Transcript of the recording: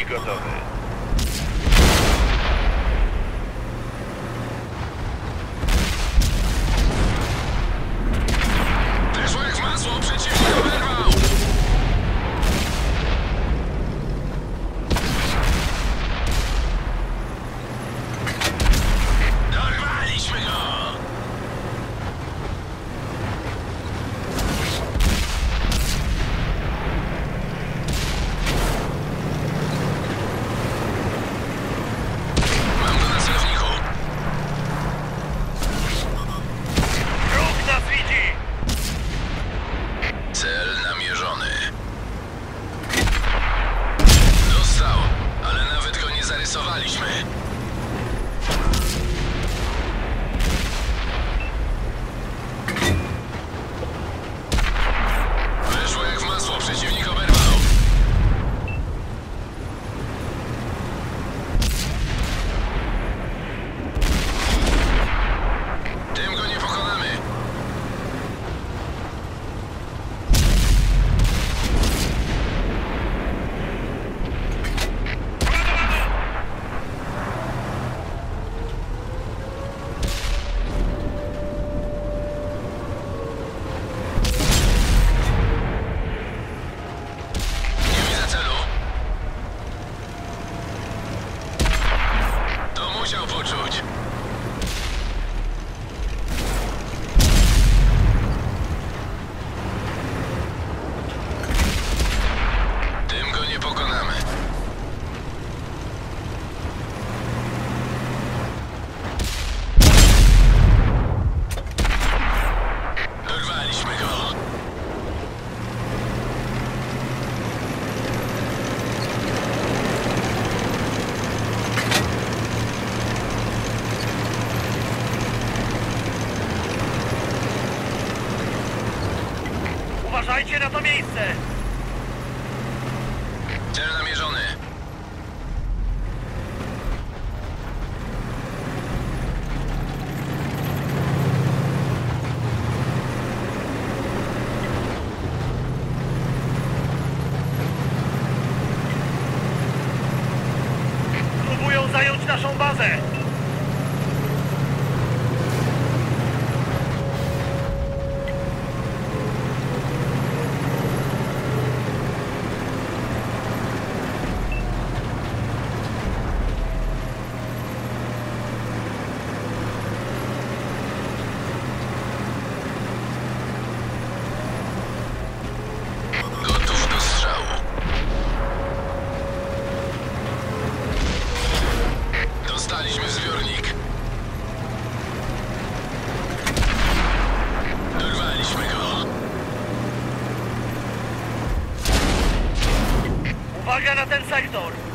gotowy. Wyszło jak masło, przeciwnik oberwał! Dorwaliśmy go! Mam go na celowniku. Wróg nas widzi! Cel namierzony. Dostał, ale nawet go nie zarysowaliśmy. Wyszło jak w masło, przeciwnik oberwał. Tym go nie pokonamy. Nie widzę celu. To musiał poczuć. Tym go nie pokonamy. Dorwaliśmy go. Uważajcie na to miejsce! Cel namierzony. Próbują zająć naszą bazę! Gotów do strzału. Dostaliśmy w zbiornik. Dorwaliśmy go. Uwaga na ten sektor!